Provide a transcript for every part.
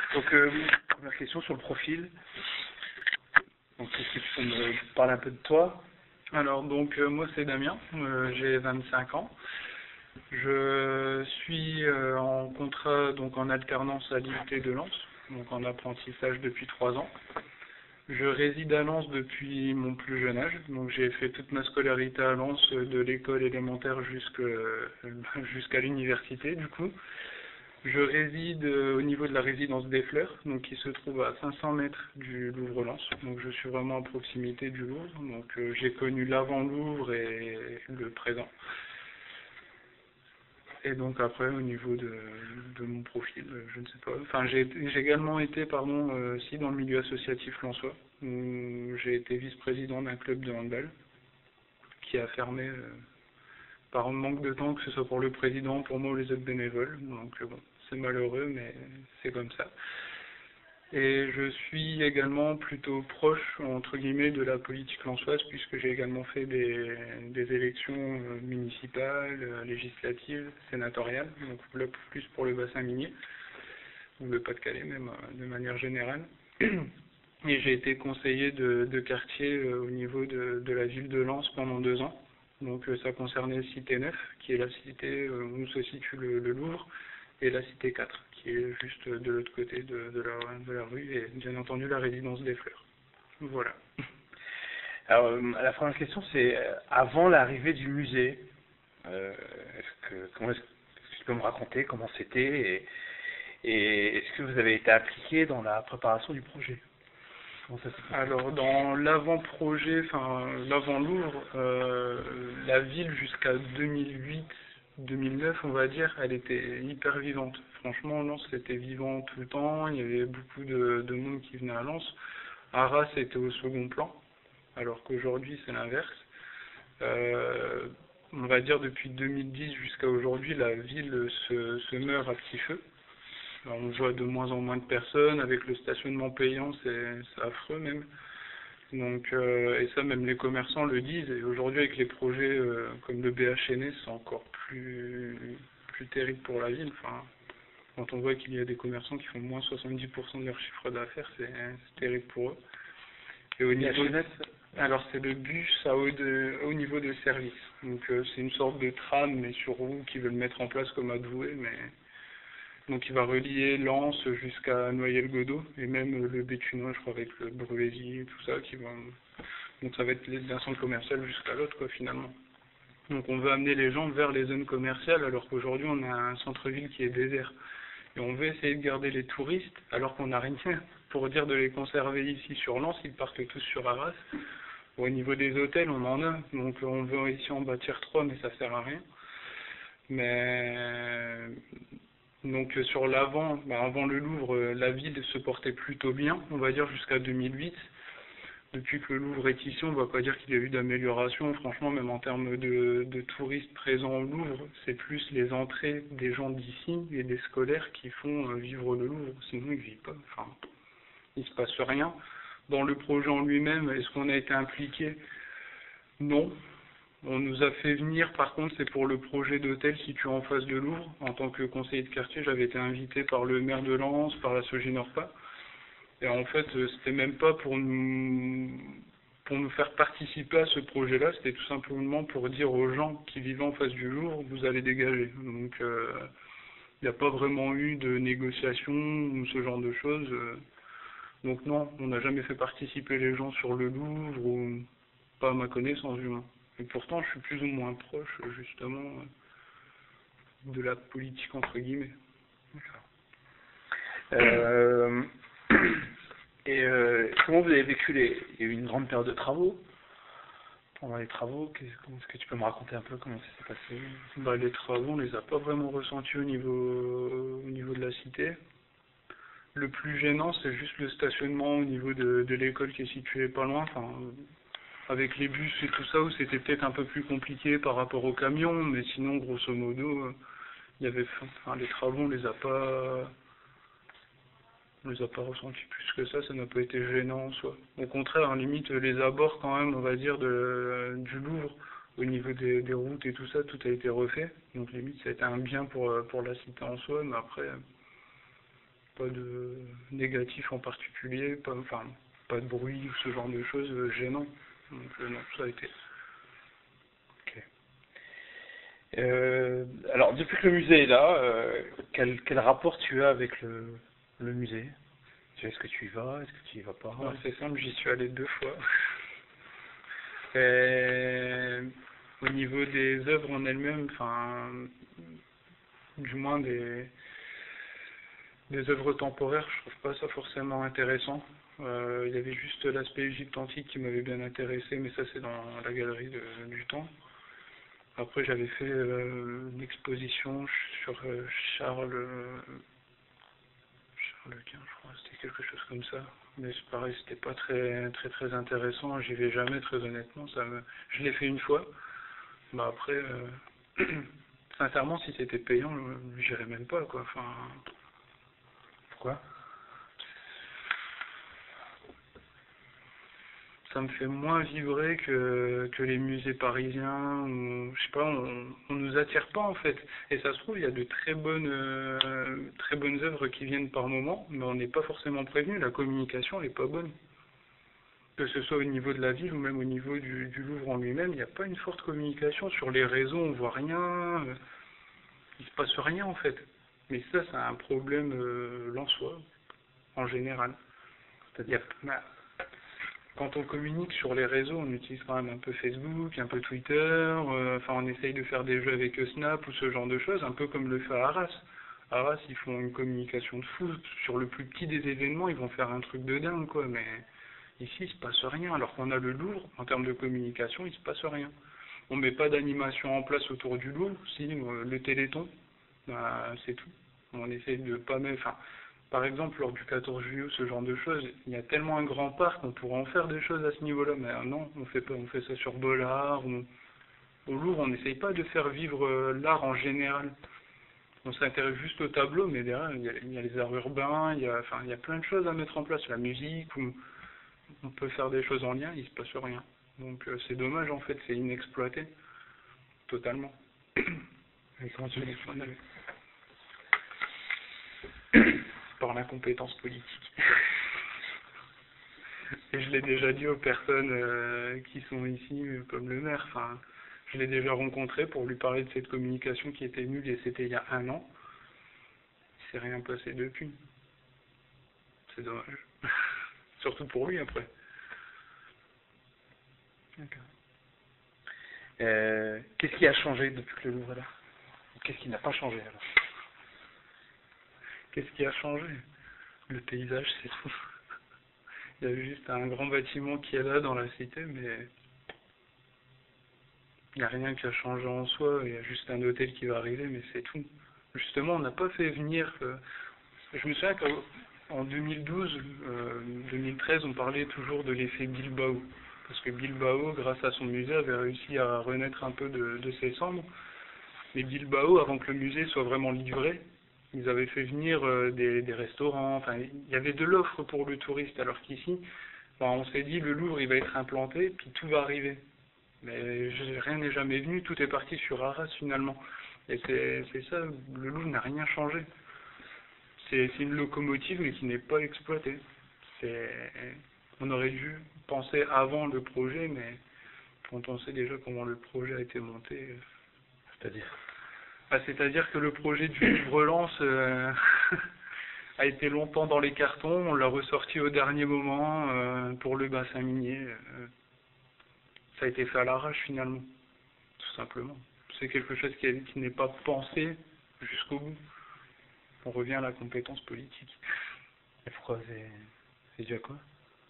Donc, première question sur le profil. Donc, est-ce que tu peux me parler un peu de toi? Alors, donc, moi, c'est Damien, j'ai 25 ans. Je suis en contrat, donc en alternance à l'IUT de Lens, donc en apprentissage depuis 3 ans. Je réside à Lens depuis mon plus jeune âge, donc j'ai fait toute ma scolarité à Lens, de l'école élémentaire jusqu'à l'université, du coup. Je réside au niveau de la résidence des Fleurs, donc qui se trouve à 500 mètres du Louvre-Lens. Donc je suis vraiment à proximité du Louvre. Donc j'ai connu l'avant-Louvre et le présent. Et donc après au niveau de mon profil, je ne sais pas. Enfin j'ai également été aussi dans le milieu associatif lensois, où j'ai été vice-président d'un club de handball qui a fermé par manque de temps, que ce soit pour le président, pour moi ou les autres bénévoles. Donc bon, c'est malheureux, mais c'est comme ça. Et je suis également plutôt proche, entre guillemets, de la politique lensoise, puisque j'ai également fait des élections municipales, législatives, sénatoriales, donc là, plus pour le bassin minier, ou le Pas-de-Calais même, de manière générale. Et j'ai été conseiller de quartier au niveau de la ville de Lens pendant 2 ans. Donc ça concernait Cité 9, qui est la cité où se situe le Louvre, et la Cité 4, qui est juste de l'autre côté de la rue, et bien entendu la résidence des Fleurs. Voilà. Alors, la première question, c'est avant l'arrivée du musée, est-ce que tu peux me raconter comment c'était et est-ce que vous avez été impliqué dans la préparation du projet? Alors dans l'avant-projet, l'avant-Louvre, la ville jusqu'à 2008-2009 on va dire, elle était hyper vivante. Franchement Lens c'était vivant tout le temps, il y avait beaucoup de monde qui venait à Lens. Arras était au second plan, alors qu'aujourd'hui c'est l'inverse. On va dire depuis 2010 jusqu'à aujourd'hui la ville se meurt à petit feu. Alors, on voit de moins en moins de personnes, avec le stationnement payant, c'est affreux même. Donc, et ça, même les commerçants le disent. Et aujourd'hui, avec les projets comme le BHNS, c'est encore plus terrible pour la ville. Enfin, quand on voit qu'il y a des commerçants qui font moins 70% de leur chiffre d'affaires, c'est terrible pour eux. Et au niveau alors c'est le bus à haut niveau de service. Donc c'est une sorte de tram mais sur roues qu'ils veulent mettre en place comme à Douai, mais donc il va relier Lens jusqu'à Noyelles-Godault et même le Béthunois, je crois, avec le Breuilly et tout ça, donc ça va être d'un centre commercial jusqu'à l'autre, quoi, finalement. Donc on veut amener les gens vers les zones commerciales, alors qu'aujourd'hui on a un centre-ville qui est désert. Et on veut essayer de garder les touristes, alors qu'on n'a rien pour dire de les conserver ici sur Lens, ils partent tous sur Arras. Au niveau des hôtels, on en a, donc on veut ici en bâtir 3, mais ça sert à rien. Mais donc sur l'avant, avant le Louvre, la ville se portait plutôt bien, on va dire jusqu'à 2008. Depuis que le Louvre est ici, on ne va pas dire qu'il y a eu d'amélioration. Franchement, même en termes de touristes présents au Louvre, c'est plus les entrées des gens d'ici et des scolaires qui font vivre le Louvre. Sinon, ils ne vivent pas. Enfin, il ne se passe rien. Dans le projet en lui-même, est-ce qu'on a été impliqué? Non. On nous a fait venir, par contre, c'est pour le projet d'hôtel situé en face de Louvre. En tant que conseiller de quartier, j'avais été invité par le maire de Lens, par la Soginorpa. Et en fait, c'était même pas pour nous faire participer à ce projet-là, c'était tout simplement pour dire aux gens qui vivaient en face du Louvre, vous allez dégager. Donc, il n'y a pas vraiment eu de négociation ou ce genre de choses. Donc non, on n'a jamais fait participer les gens sur le Louvre, ou pas à ma connaissance du moins. Et pourtant, je suis plus ou moins proche, justement, de la politique, entre guillemets. Et comment vous avez vécu il y a eu une grande période de travaux? Pendant les travaux, est-ce que tu peux me raconter un peu comment ça s'est passé? Les travaux, on les a pas vraiment ressentis au niveau de la cité. Le plus gênant, c'est juste le stationnement au niveau de l'école qui est située pas loin. Enfin, avec les bus et tout ça, où c'était peut-être un peu plus compliqué par rapport aux camions, mais sinon, grosso modo, il y avait, les travaux, on les a pas ressentis plus que ça n'a pas été gênant en soi. Au contraire, en limite, les abords quand même, on va dire, du Louvre, au niveau des routes et tout ça, tout a été refait. Donc limite, ça a été un bien pour la cité en soi, mais après, pas de négatif en particulier, pas de bruit ou ce genre de choses gênants. Donc non, ça a été. Ok. Alors, depuis que le musée est là, quel rapport tu as avec le musée? Est-ce que tu y vas? Est-ce que tu y vas pas? Alors, c'est simple, j'y suis allé 2 fois. Et au niveau des œuvres en elles-mêmes, enfin, du moins des œuvres temporaires, je trouve pas ça forcément intéressant. Il y avait juste l'aspect Égypte antique qui m'avait bien intéressé, mais ça c'est dans la galerie du temps. Après j'avais fait une exposition sur Charles Quint, je crois, c'était quelque chose comme ça. Mais c'est pareil, c'était pas très intéressant, j'y vais jamais très honnêtement, je l'ai fait une fois. Bah après, sincèrement si c'était payant, j'irais même pas quoi, enfin... Pourquoi? Ça me fait moins vibrer que les musées parisiens, ou, je sais pas, on nous attire pas en fait. Et ça se trouve, il y a de très bonnes œuvres qui viennent par moment, mais on n'est pas forcément prévenu, la communication n'est pas bonne. Que ce soit au niveau de la ville ou même au niveau du Louvre en lui-même, il n'y a pas une forte communication. Sur les réseaux, on voit rien, il se passe rien en fait. Mais ça, c'est un problème lensois, en général. C'est-à-dire, quand on communique sur les réseaux, on utilise quand même un peu Facebook, un peu Twitter, enfin on essaye de faire des jeux avec Snap ou ce genre de choses, un peu comme le fait Arras. Arras, ils font une communication de fou, sur le plus petit des événements, ils vont faire un truc de dingue, quoi, mais ici, il se passe rien, alors qu'on a le Louvre, en termes de communication, il se passe rien. On met pas d'animation en place autour du Louvre, si, le Téléthon, bah, c'est tout. On essaye de pas mettre, enfin, par exemple, lors du 14 juillet, ce genre de choses, il y a tellement un grand parc, on pourrait en faire des choses à ce niveau-là, mais non, on fait pas, on fait ça sur Bollard, au Louvre, on n'essaye pas de faire vivre l'art en général. On s'intéresse juste au tableau, mais derrière, il y a les arts urbains, enfin, il y a plein de choses à mettre en place, la musique, où on peut faire des choses en lien, il se passe rien. Donc c'est dommage en fait, c'est inexploité, totalement. Et comment tu l'exploites? Par l'incompétence politique. Et je l'ai déjà dit aux personnes qui sont ici, comme le maire, enfin, je l'ai déjà rencontré pour lui parler de cette communication qui était nulle et c'était il y a 1 an. Il s'est rien passé depuis. C'est dommage. Surtout pour lui après. D'accord. Qu'est-ce qui a changé depuis que le Louvre est là? Qu'est-ce qui n'a pas changé alors? Qu'est-ce qui a changé? Le paysage, c'est tout. Il y a juste un grand bâtiment qui est là dans la cité, mais il n'y a rien qui a changé en soi. Il y a juste un hôtel qui va arriver, mais c'est tout. Justement, on n'a pas fait venir... Je me souviens qu'en 2012, 2013, on parlait toujours de l'effet Bilbao. Parce que Bilbao, grâce à son musée, avait réussi à renaître un peu de ses cendres. Mais Bilbao, avant que le musée soit vraiment livré, ils avaient fait venir des restaurants, enfin, il y avait de l'offre pour le touriste, alors qu'ici, enfin, on s'est dit, le Louvre, il va être implanté, puis tout va arriver. Mais rien n'est jamais venu, tout est parti sur Arras, finalement. Et c'est ça, le Louvre n'a rien changé. C'est une locomotive, mais qui n'est pas exploitée. On aurait dû penser avant le projet, mais quand on sait déjà comment le projet a été monté... C'est-à-dire? C'est-à-dire que le projet du Louvre Lens a été longtemps dans les cartons, on l'a ressorti au dernier moment pour le bassin minier. Ça a été fait à l'arrache finalement, tout simplement. C'est quelque chose qui n'est pas pensé jusqu'au bout. On revient à la compétence politique. Et pourquoi c'est dû à quoi?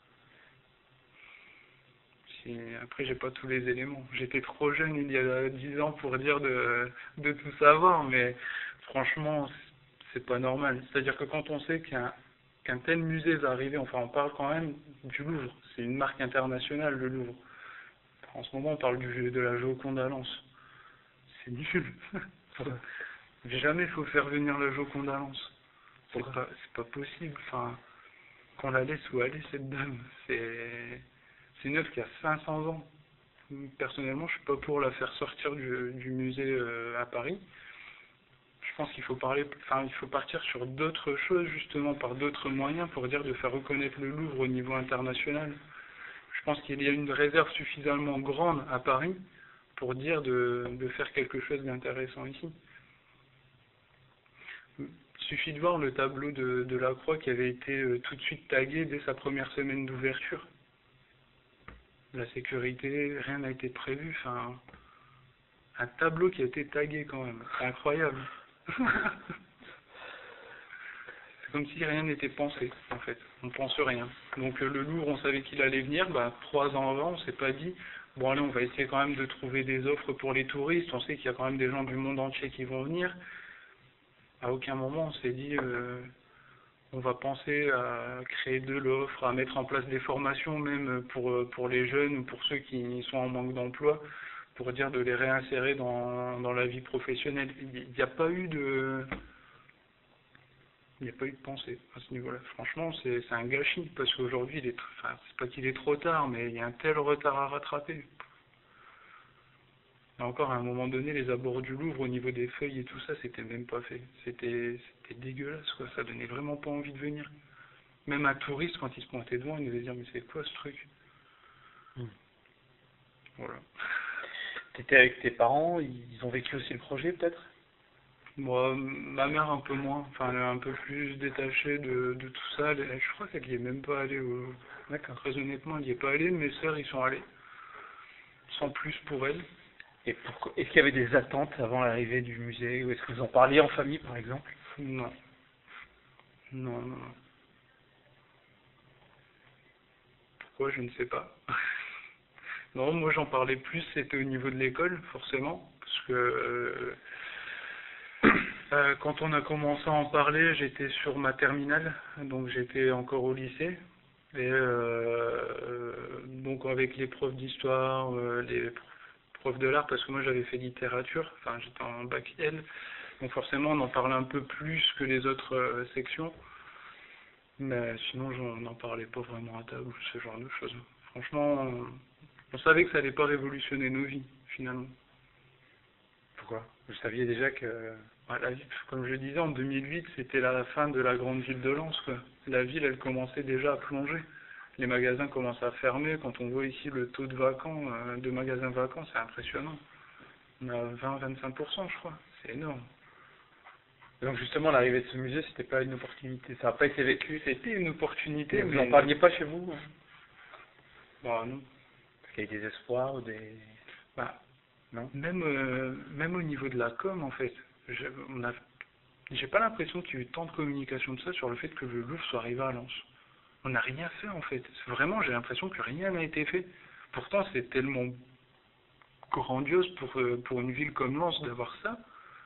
Après, j'ai pas tous les éléments. J'étais trop jeune il y a 10 ans pour dire de tout savoir, mais franchement, c'est pas normal. C'est-à-dire que quand on sait qu'un tel musée va arriver, enfin, on parle quand même du Louvre. C'est une marque internationale, le Louvre. En ce moment, on parle de la Joconde à Lens. C'est nul. Jamais il faut faire venir la Joconde à Lens. C'est pas possible. Enfin, qu'on la laisse où elle est, cette dame. C'est une œuvre qui a 500 ans. Personnellement, je suis pas pour la faire sortir du musée à Paris. Je je pense qu'il faut il faut partir sur d'autres choses, justement, par d'autres moyens, pour dire de faire reconnaître le Louvre au niveau international. Je pense qu'il y a une réserve suffisamment grande à Paris pour dire de faire quelque chose d'intéressant ici. Il suffit de voir le tableau de la Croix qui avait été tout de suite tagué dès sa première semaine d'ouverture. La sécurité, rien n'a été prévu, enfin, un tableau qui a été tagué quand même, c'est incroyable. C'est comme si rien n'était pensé, en fait, on pense rien. Donc le Louvre, on savait qu'il allait venir, 3 ans avant, on s'est pas dit, bon allez, on va essayer quand même de trouver des offres pour les touristes, on sait qu'il y a quand même des gens du monde entier qui vont venir. À aucun moment on s'est dit, on va penser à créer de l'offre, à mettre en place des formations même pour les jeunes ou pour ceux qui sont en manque d'emploi, pour dire de les réinsérer dans la vie professionnelle. Il n'y a pas eu de pensée à ce niveau-là. Franchement, c'est un gâchis, parce qu'aujourd'hui, c'est pas qu'il est trop tard, mais il y a un tel retard à rattraper. Et encore, à un moment donné, les abords du Louvre, au niveau des feuilles et tout ça, c'était même pas fait. C'était dégueulasse, quoi. Ça donnait vraiment pas envie de venir. Même un touriste, quand il se pointait devant, il devait dire, mais c'est quoi ce truc? Voilà. T'étais avec tes parents, ils ont vécu aussi le projet, peut-être? Moi, ma mère un peu moins, enfin, elle est un peu plus détachée de tout ça. Je crois qu'elle n'y est même pas allée. D'accord. Très honnêtement, elle n'y est pas allée. Mes sœurs y sont allées, sans plus pour elle. Et est-ce qu'il y avait des attentes avant l'arrivée du musée, ou est-ce que vous en parliez en famille, par exemple? Non. Non, non, non. Pourquoi, je ne sais pas. Non, moi j'en parlais plus, c'était au niveau de l'école, forcément, parce que quand on a commencé à en parler, j'étais sur ma terminale, donc j'étais encore au lycée. Et donc avec les profs d'histoire, les profs de l'art, parce que moi j'avais fait littérature, enfin j'étais en bac L, donc forcément on en parlait un peu plus que les autres sections, mais sinon on n'en parlait pas vraiment à table, ce genre de choses. Franchement, on savait que ça allait pas révolutionner nos vies, finalement. Pourquoi? Vous saviez déjà que... Voilà, comme je le disais, en 2008, c'était la fin de la grande ville de Lens, quoi. La ville, elle commençait déjà à plonger. Les magasins commençaient à fermer. Quand on voit ici le taux de vacants, de magasins vacants, c'est impressionnant. On a 20-25%, je crois. C'est énorme. Donc justement, l'arrivée de ce musée, c'était pas une opportunité. Ça n'a pas été vécu. C'était une opportunité, Vous mais... n'en parliez pas chez vous? Bah non. Parce qu'il y a eu des espoirs ou des... Bah, non. Même au niveau de la com, en fait, j'ai pas l'impression qu'il y ait eu tant de communication de ça sur le fait que le Louvre soit arrivé à Lens. On n'a rien fait, en fait. Vraiment, j'ai l'impression que rien n'a été fait. Pourtant, c'est tellement grandiose pour une ville comme Lens d'avoir ça.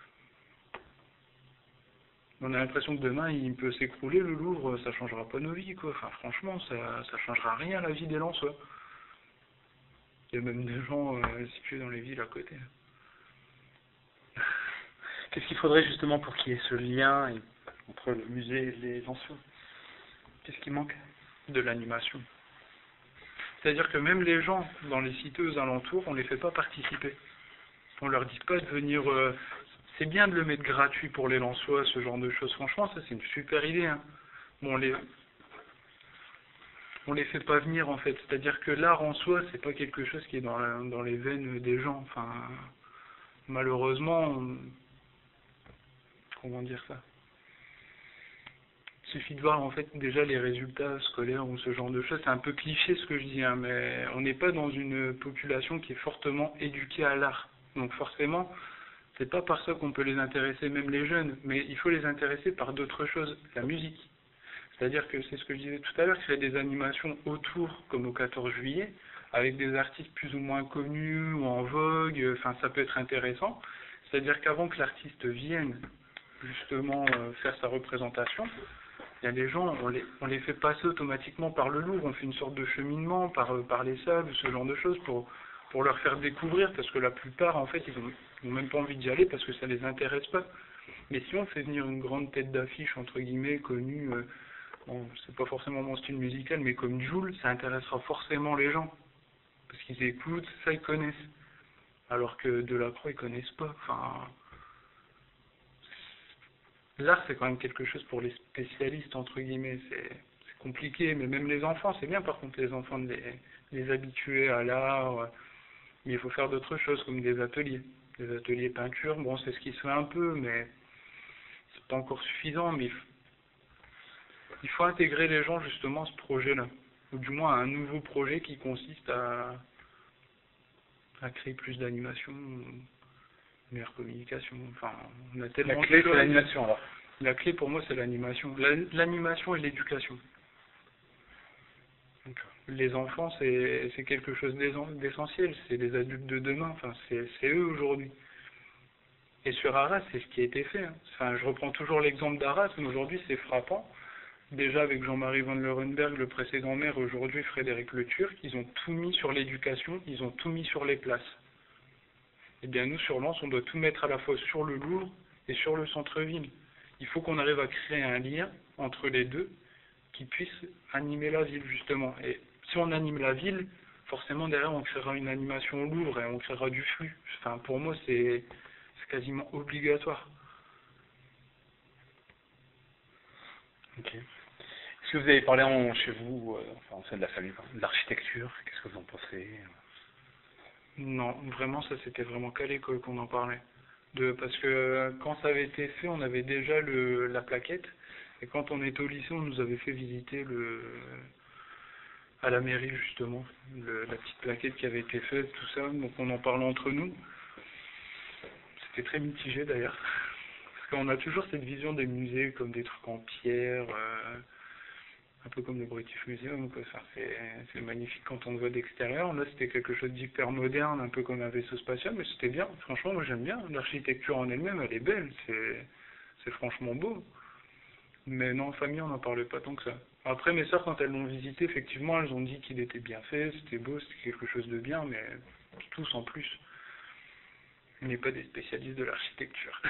On a l'impression que demain, il peut s'écrouler, le Louvre, ça changera pas nos vies, quoi. Enfin, franchement, ça changera rien à la vie des Lensois. Il y a même des gens situés dans les villes à côté. Qu'est-ce qu'il faudrait justement pour qu'il y ait ce lien entre le musée et les Lensois? Qu'est-ce qui manque? De l'animation. C'est-à-dire que même les gens dans les cités aux alentours, on les fait pas participer. On leur dit pas de venir... c'est bien de le mettre gratuit pour les Lensois, ce genre de choses. Franchement, ça c'est une super idée. Hein. Bon, on les fait pas venir en fait. C'est-à-dire que l'art en soi, c'est pas quelque chose qui est dans les veines des gens. Enfin, malheureusement, comment dire ça? Il suffit de voir en fait déjà les résultats scolaires ou ce genre de choses. C'est un peu cliché ce que je dis, hein, mais on n'est pas dans une population qui est fortement éduquée à l'art. Donc forcément, c'est pas par ça qu'on peut les intéresser, même les jeunes, mais il faut les intéresser par d'autres choses, la musique. C'est-à-dire que c'est ce que je disais tout à l'heure, créer des animations autour, comme au 14 juillet, avec des artistes plus ou moins connus ou en vogue, enfin ça peut être intéressant. C'est-à-dire qu'avant que l'artiste vienne justement faire sa représentation, il y a des gens, on les fait passer automatiquement par le Louvre, on fait une sorte de cheminement par les salles, ce genre de choses, pour leur faire découvrir, parce que la plupart, en fait, ils n'ont même pas envie d'y aller parce que ça les intéresse pas. Mais si on fait venir une grande tête d'affiche, entre guillemets, connue, bon, c'est pas forcément mon style musical, mais comme Jul, ça intéressera forcément les gens. Parce qu'ils écoutent, ça ils connaissent. Alors que Delacroix, ils connaissent pas. Enfin, l'art c'est quand même quelque chose pour les spécialistes entre guillemets, c'est compliqué, mais même les enfants, c'est bien par contre les enfants de les habituer à l'art, mais il faut faire d'autres choses comme des ateliers peinture, bon c'est ce qui se fait un peu, mais c'est pas encore suffisant, mais il faut intégrer les gens justement à ce projet-là, ou du moins à un nouveau projet qui consiste à créer plus d'animation, une meilleure communication, enfin on a tellement La clé, de c'est choses. l'animation, alors. La clé pour moi c'est l'animation, l'animation et l'éducation. D'accord. Les enfants c'est quelque chose d'essentiel, c'est les adultes de demain, enfin c'est eux aujourd'hui. Et sur Arras, c'est ce qui a été fait, hein. Enfin, je reprends toujours l'exemple d'Arras, mais aujourd'hui c'est frappant. Déjà avec Jean-Marie Van Leeuwenberg, le précédent maire, aujourd'hui Frédéric Le Turc, ils ont tout mis sur l'éducation, ils ont tout mis sur les places. Eh bien nous, sur Lens, on doit tout mettre à la fois sur le Louvre et sur le centre-ville. Il faut qu'on arrive à créer un lien entre les deux qui puisse animer la ville, justement. Et si on anime la ville, forcément derrière on créera une animation au Louvre et on créera du flux. Enfin, pour moi, c'est quasiment obligatoire. Ok. Est-ce que vous avez parlé chez vous, enfin en sein de la famille, de l'architecture? Qu'est-ce que vous en pensez? Non, vraiment, ça c'était vraiment qu'à l'école qu'on en parlait. Parce que quand ça avait été fait, on avait déjà la plaquette. Et quand on était au lycée, on nous avait fait visiter à la mairie justement, la petite plaquette qui avait été faite, tout ça. Donc on en parlait entre nous. C'était très mitigé d'ailleurs. Parce qu'on a toujours cette vision des musées comme des trucs en pierre, un peu comme le British Museum, quoi. Enfin, c'est magnifique quand on le voit d'extérieur. Là, c'était quelque chose d'hyper moderne, un peu comme un vaisseau spatial, mais c'était bien. Franchement, moi j'aime bien. L'architecture en elle-même, elle est belle. C'est franchement beau. Mais non, en famille, on n'en parlait pas tant que ça. Après, mes sœurs, quand elles l'ont visité, effectivement, elles ont dit qu'il était bien fait, c'était beau, c'était quelque chose de bien, mais tout sans plus. On n'est pas des spécialistes de l'architecture.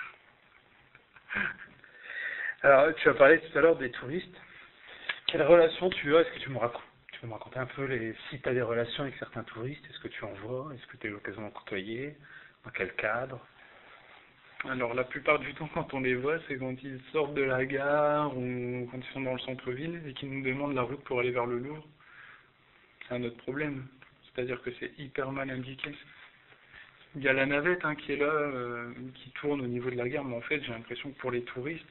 Alors, tu as parlé tout à l'heure des touristes. Quelle relation tu as? Est-ce que tu peux me raconter un peu si tu as des relations avec certains touristes? Est-ce que tu en vois? Est-ce que tu as eu l'occasion d'en côtoyer? Dans quel cadre? Alors la plupart du temps quand on les voit c'est quand ils sortent de la gare ou quand ils sont dans le centre-ville et qu'ils nous demandent la route pour aller vers le Louvre. C'est un autre problème, c'est-à-dire que c'est hyper mal indiqué. Il y a la navette qui est là, qui tourne au niveau de la gare, mais en fait j'ai l'impression que pour les touristes,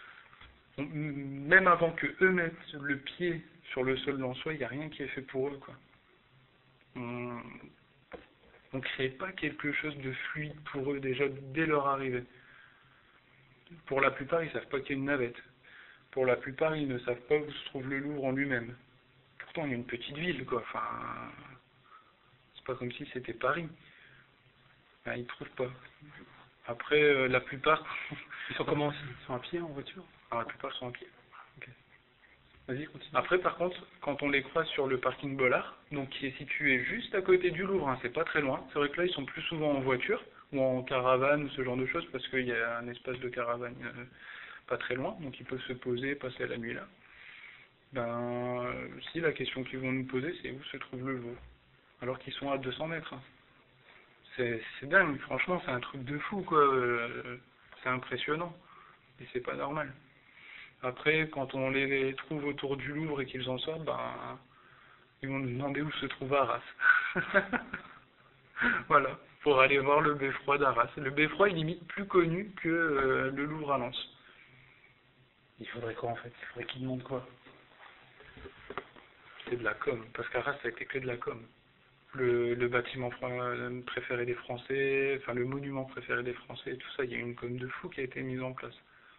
même avant que eux mettent le pied sur le sol lensois, il n'y a rien qui est fait pour eux, quoi. On crée pas quelque chose de fluide pour eux déjà dès leur arrivée. Pour la plupart, ils savent pas qu'il y a une navette. Pour la plupart, ils ne savent pas où se trouve le Louvre en lui-même. Pourtant, il y a une petite ville, quoi. Enfin, c'est pas comme si c'était Paris. Enfin, ils trouvent pas. Après, la plupart... Ils sont comment? Ils sont à pied, en voiture? Alors, la plupart sont à pied. Ok. Vas-y, continue. Après, par contre, quand on les croise sur le parking Bollard, donc qui est situé juste à côté du Louvre, c'est pas très loin. C'est vrai que là, ils sont plus souvent en voiture ou en caravane ou ce genre de choses parce qu'il y a un espace de caravane pas très loin, donc ils peuvent se poser, passer la nuit là. Si la question qu'ils vont nous poser, c'est où se trouve le Louvre, alors qu'ils sont à 200 mètres. C'est dingue, franchement, c'est un truc de fou, quoi. C'est impressionnant et c'est pas normal. Après, quand on les trouve autour du Louvre et qu'ils en sortent, ils vont nous demander où se trouve Arras. Voilà, pour aller voir le beffroi d'Arras. Le beffroi est limite plus connu que le Louvre à Lens. Il faudrait quoi en fait? Il faudrait qu'ils demandent quoi? C'est de la com, parce qu'Arras ça a été que de la com. Le bâtiment préféré des Français, enfin le monument préféré des Français, tout ça, il y a une com de fou qui a été mise en place.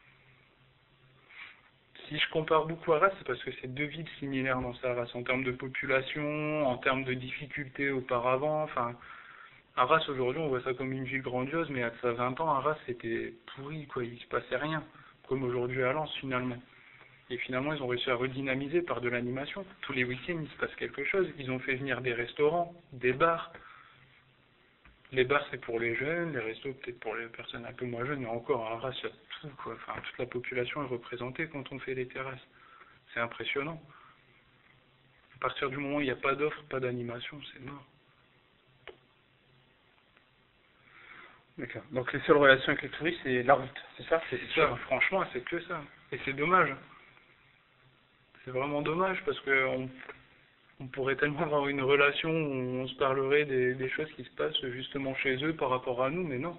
Si je compare beaucoup Arras, c'est parce que c'est deux villes similaires dans sa race, en termes de population, en termes de difficultés auparavant. Enfin, Arras aujourd'hui, on voit ça comme une ville grandiose, mais à ça 20 ans, Arras c'était pourri, quoi. Il se passait rien, comme aujourd'hui à Lens finalement. Et finalement, ils ont réussi à redynamiser par de l'animation. Tous les week-ends, il se passe quelque chose. Ils ont fait venir des restaurants, des bars. Les bars, c'est pour les jeunes, les restos, peut-être pour les personnes un peu moins jeunes, mais encore, à Arras, il y a tout, quoi. Enfin, toute la population est représentée quand on fait les terrasses. C'est impressionnant. À partir du moment où il n'y a pas d'offre, pas d'animation, c'est mort. D'accord. Donc les seules relations avec les touristes, c'est la route, c'est ça? C'est ça, franchement, c'est que ça. Et c'est dommage. C'est vraiment dommage parce que on pourrait tellement avoir une relation où on se parlerait des choses qui se passent justement chez eux par rapport à nous, mais non.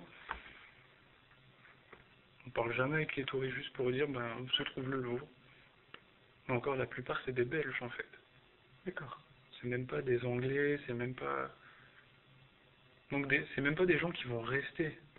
On parle jamais avec les touristes juste pour dire ben où se trouve le Louvre. Mais encore la plupart c'est des Belges en fait. D'accord. C'est même pas des Anglais, c'est même pas c'est même pas des gens qui vont rester.